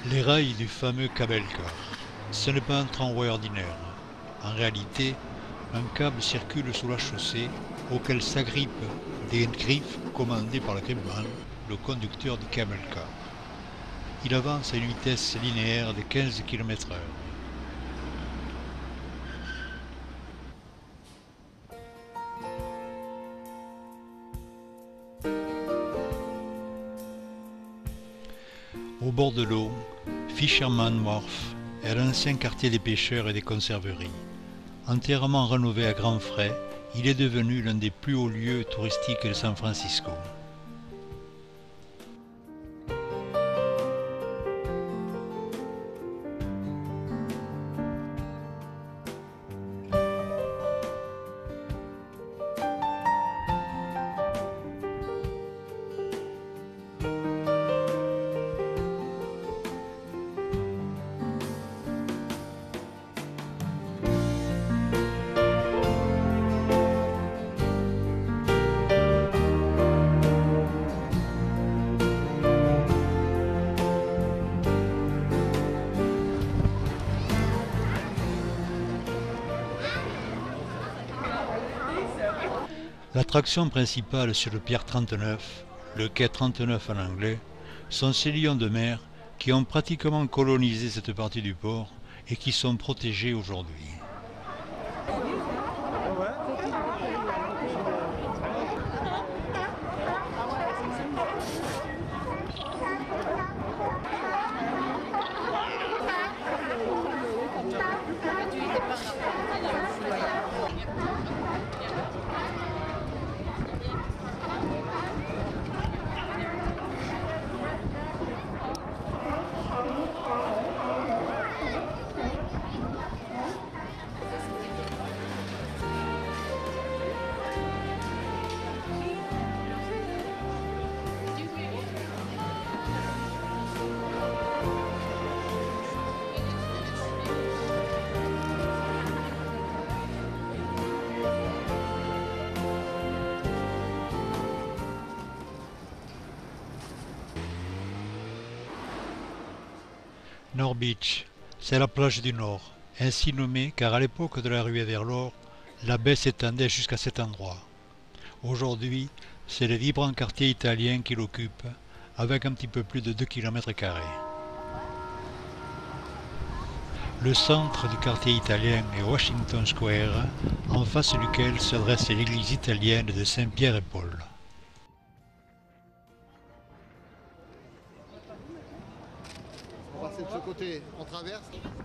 Les rails du fameux Cable Car. Ce n'est pas un tramway ordinaire. En réalité, un câble circule sous la chaussée auquel s'agrippent des griffes commandées par le gripman, le conducteur du Cable Car. Il avance à une vitesse linéaire de 15 km/h. Au bord de l'eau, Fisherman Wharf est l'ancien quartier des pêcheurs et des conserveries. Entièrement rénové à grands frais, il est devenu l'un des plus hauts lieux touristiques de San Francisco. L'attraction principale sur le pier 39, le quai 39 en anglais, sont ces lions de mer qui ont pratiquement colonisé cette partie du port et qui sont protégés aujourd'hui. North Beach, c'est la plage du Nord, ainsi nommée car à l'époque de la ruée vers l'or, la baie s'étendait jusqu'à cet endroit. Aujourd'hui, c'est le vibrant quartier italien qui l'occupe, avec un petit peu plus de 2 km². Le centre du quartier italien est Washington Square, en face duquel se dresse l'église italienne de Saint-Pierre et Paul. On va passer de ce côté, on traverse.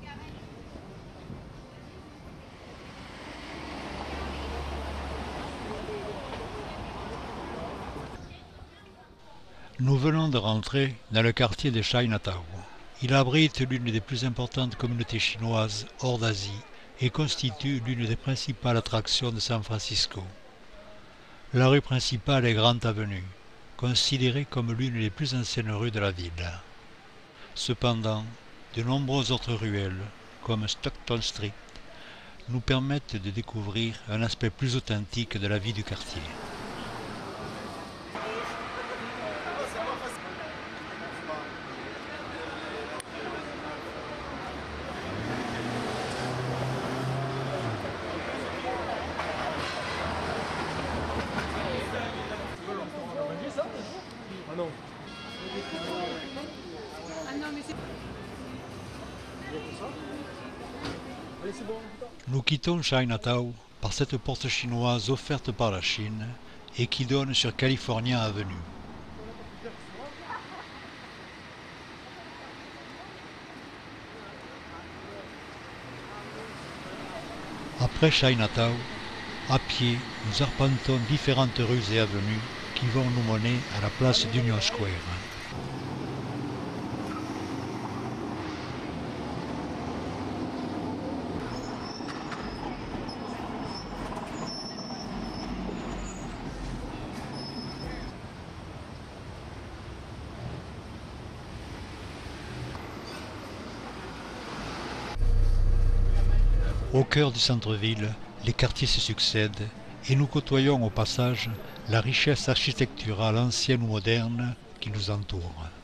Nous venons de rentrer dans le quartier de Chinatown. Il abrite l'une des plus importantes communautés chinoises hors d'Asie et constitue l'une des principales attractions de San Francisco. La rue principale est Grant Avenue, considérée comme l'une des plus anciennes rues de la ville. Cependant, de nombreuses autres ruelles, comme Stockton Street, nous permettent de découvrir un aspect plus authentique de la vie du quartier. Ah non. Nous quittons Chinatown par cette porte chinoise offerte par la Chine et qui donne sur California Avenue. Après Chinatown, à pied, nous arpentons différentes rues et avenues qui vont nous mener à la place d'Union Square. Au cœur du centre-ville, les quartiers se succèdent et nous côtoyons au passage la richesse architecturale ancienne ou moderne qui nous entoure.